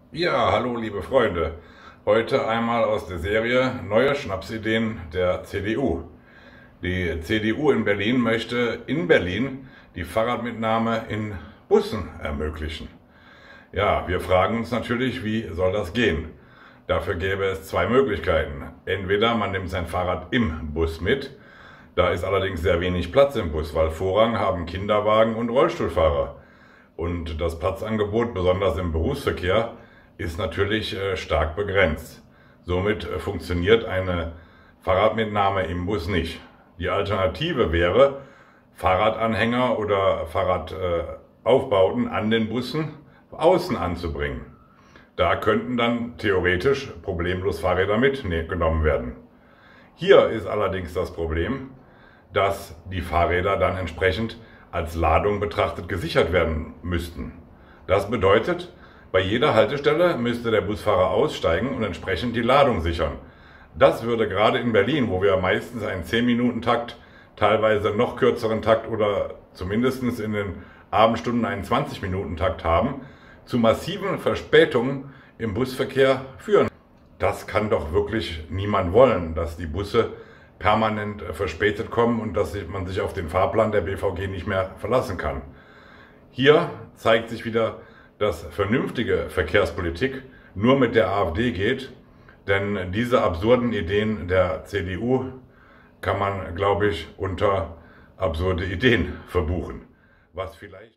Ja, hallo liebe Freunde. Heute einmal aus der Serie Neue Schnapsideen der CDU. Die CDU in Berlin möchte in Berlin die Fahrradmitnahme in Bussen ermöglichen. Ja, wir fragen uns natürlich, wie soll das gehen? Dafür gäbe es zwei Möglichkeiten. Entweder man nimmt sein Fahrrad im Bus mit, da ist allerdings sehr wenig Platz im Bus, weil Vorrang haben Kinderwagen und Rollstuhlfahrer. Und das Platzangebot, besonders im Berufsverkehr, ist natürlich stark begrenzt. Somit funktioniert eine Fahrradmitnahme im Bus nicht. Die Alternative wäre, Fahrradanhänger oder Fahrradaufbauten an den Bussen außen anzubringen. Da könnten dann theoretisch problemlos Fahrräder mitgenommen werden. Hier ist allerdings das Problem, dass die Fahrräder dann entsprechend als Ladung betrachtet gesichert werden müssten. Das bedeutet, bei jeder Haltestelle müsste der Busfahrer aussteigen und entsprechend die Ladung sichern. Das würde gerade in Berlin, wo wir meistens einen 10-Minuten-Takt, teilweise noch kürzeren Takt oder zumindest in den Abendstunden einen 20-Minuten-Takt haben, zu massiven Verspätungen im Busverkehr führen. Das kann doch wirklich niemand wollen, dass die Busse permanent verspätet kommen und dass man sich auf den Fahrplan der BVG nicht mehr verlassen kann. Hier zeigt sich wieder, dass vernünftige Verkehrspolitik nur mit der AfD geht, denn diese absurden Ideen der CDU kann man, glaube ich, unter absurde Ideen verbuchen. Was vielleicht